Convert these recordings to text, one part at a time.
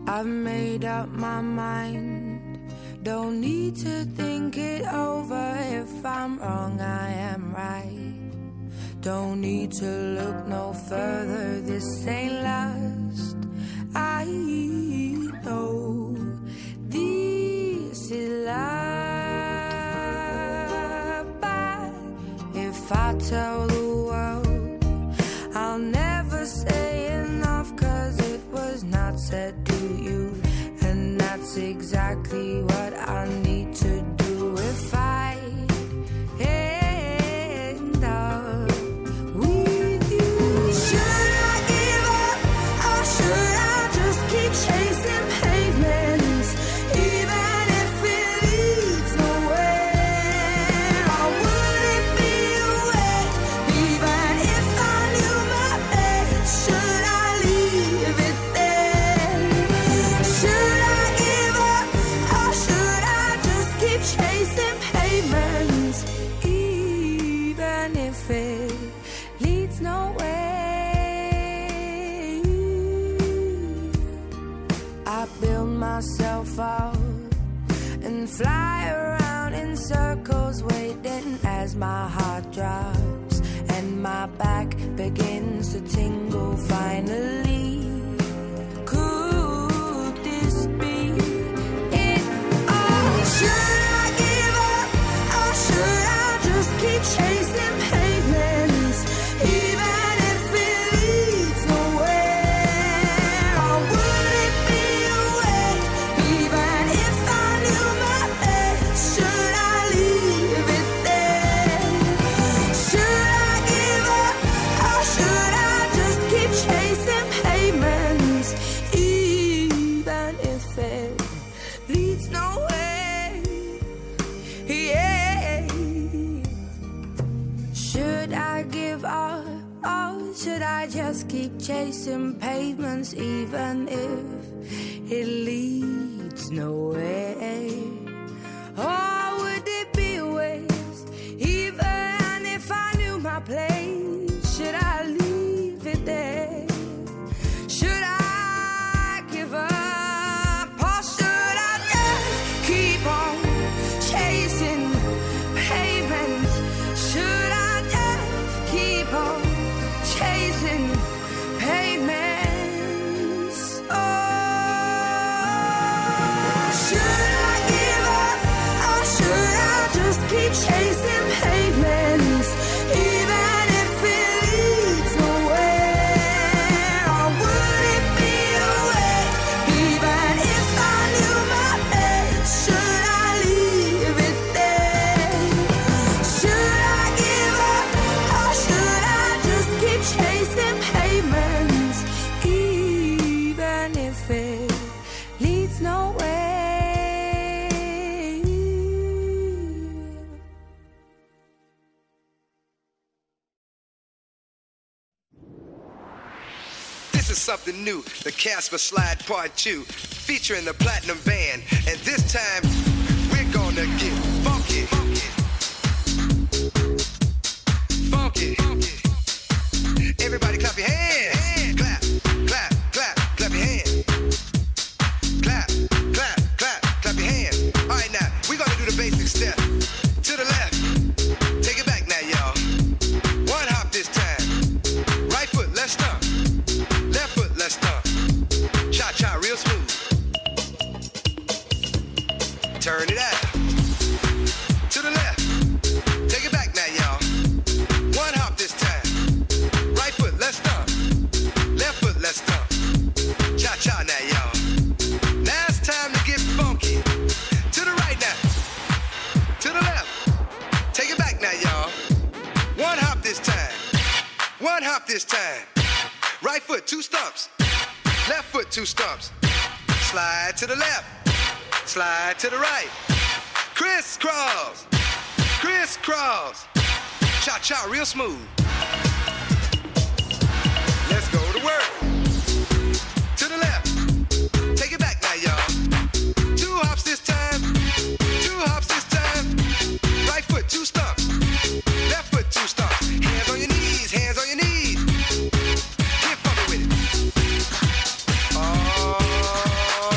I've made up my mind. Don't need to think it over. If I'm wrong, I am right. Don't need to look no further. This ain't last. I know this is love. But if I tell the world, I'll never say enough, 'cause it was not said to you. And that's exactly what I need to do if I end up with you. Should I give up, or should I just keep chasing pavements, even if it leads nowhere? Or would it be a waste, even if I knew my best? Should I leave it there? Should I give up, or should I just keep chasing pavements, even if it leads nowhere? I build myself up and fly around in circles, waiting as my heart drops and my back begins to tingle. Finally, could this be it all? Should I give up, or should I just keep chasing pavements, even if it leads nowhere? Or would it be a waste, even if I knew my best? Should I leave it there? Should I give up, or should I just keep chasing pavements, even if it leads nowhere? Yeah. Should I give up, or should I just keep chasing pavements, even if it leads nowhere? Or would it be a waste, even if I knew my place? Should I leave it there? Should I give up, or should I just keep on chasing pavements? Should I just keep on chasing pavements? Oh, should I give up, or should I just keep chasing pavements, even if it leads nowhere? Or would it be a waste, even if I knew my best? Should I leave it there? Should I give up, or should I just keep chasing pavements, even if it leads nowhere? This is something new, the Casper Slide Part 2, featuring the Platinum Band. And this time, we're gonna get funky. Funky. Everybody clap your hands. Clap, clap, clap, clap your hands. Clap, clap, clap, clap your hands. All right, now, we're gonna do the basic step. To the left. Take it back now, y'all. One hop this time. Right foot, let's stomp. Left foot, let's stomp. Cha-cha, real smooth. Turn it out. To the left. Take it back now, y'all. One hop this time. Right foot, let's stomp. Left foot, let's stomp. Cha-cha now, y'all. Now it's time to get funky. To the right now. To the left. Take it back now, y'all. One hop this time. One hop this time. Right foot, 2 stumps. Left foot, 2 stumps. Slide to the left. Slide to the right. Crisscross. Crisscross. Cha-cha, real smooth. Let's go to work. To the left. Take it back now, y'all. 2 hops this time. 2 hops this time. Right foot, 2 stumps. Left foot, 2 stumps. Hands on your knees, hands on your knees. Get funky with it. Oh.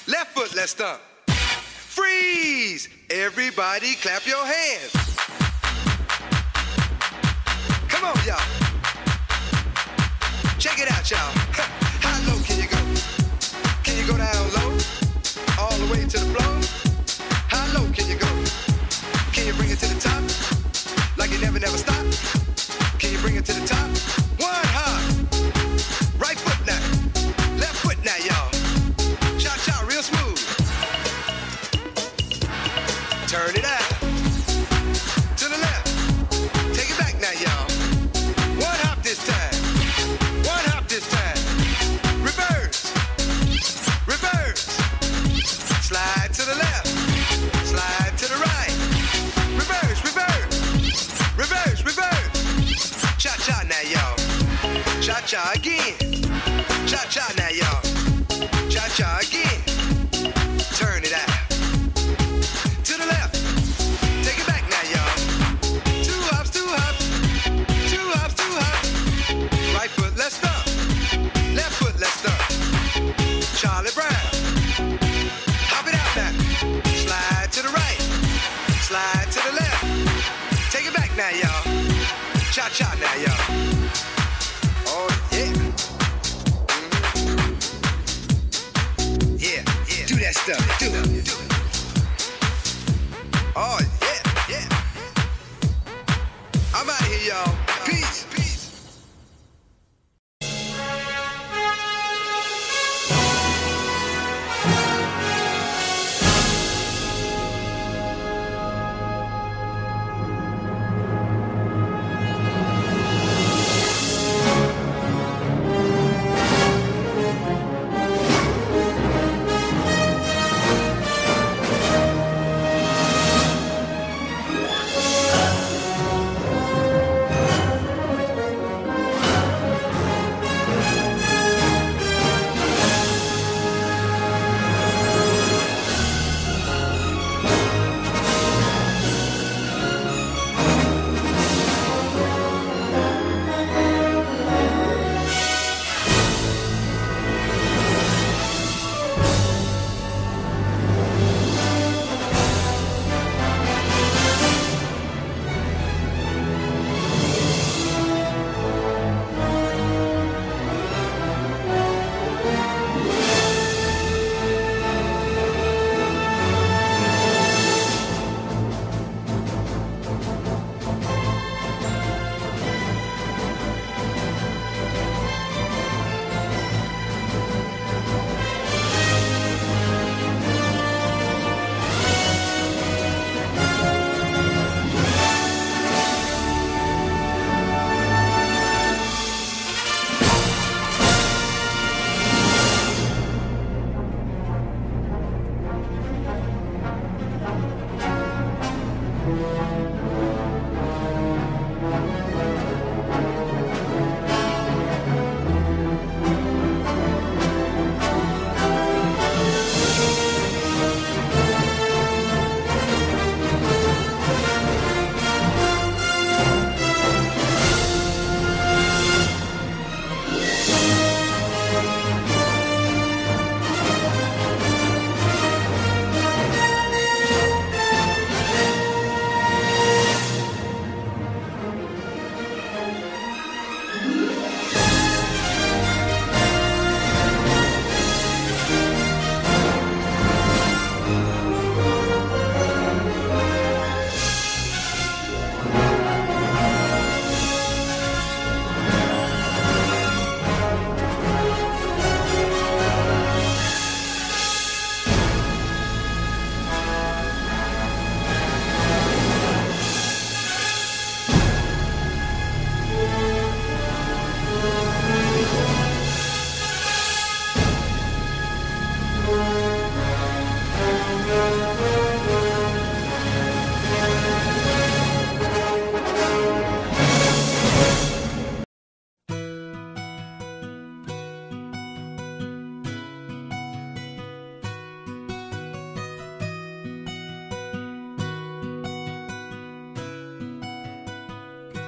left foot, let's stomp. Freeze! Everybody clap your hands. Come on, y'all. Check it out, y'all. How low can you go? Can you go down low? All the way to the floor? How low can you go? Can you bring it to the top? Like you never stop? Can you bring it to the top? One hop. Right foot now. Left foot now, y'all. Cha-cha, real smooth. Turn it out. To the left. Take it back now, y'all. One hop this time. One hop this time. Reverse. Reverse. Slide to the left. Slide to the right. Reverse, reverse. Reverse, reverse. Cha-cha now, y'all. Cha-cha again. Cha-cha now, y'all. Cha-cha again. Turn it out. To the left. Take it back now, y'all. Two hops, two hops. Two hops, two hops. Right foot, let's stomp. Left foot, let's stomp. Charlie Brown. Hop it out now. Slide to the right. Slide to the left. Take it back now, y'all. Cha-cha now, y'all. Oh, yeah. Yeah, yeah. Do that stuff. Do it. Oh, yeah, yeah. I'm out of here, y'all. Peace. Peace.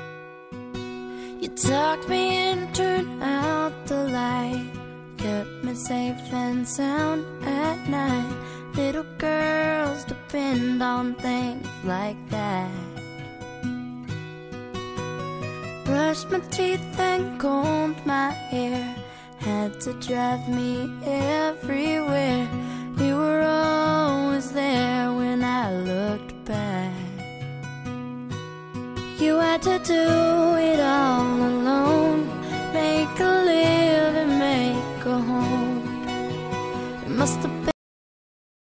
You tucked me in, turned out the light, kept me safe and sound at night. Little girls depend on things like that. Brushed my teeth and combed my hair, had to drive me everywhere. You were always there when I looked back. You had to do it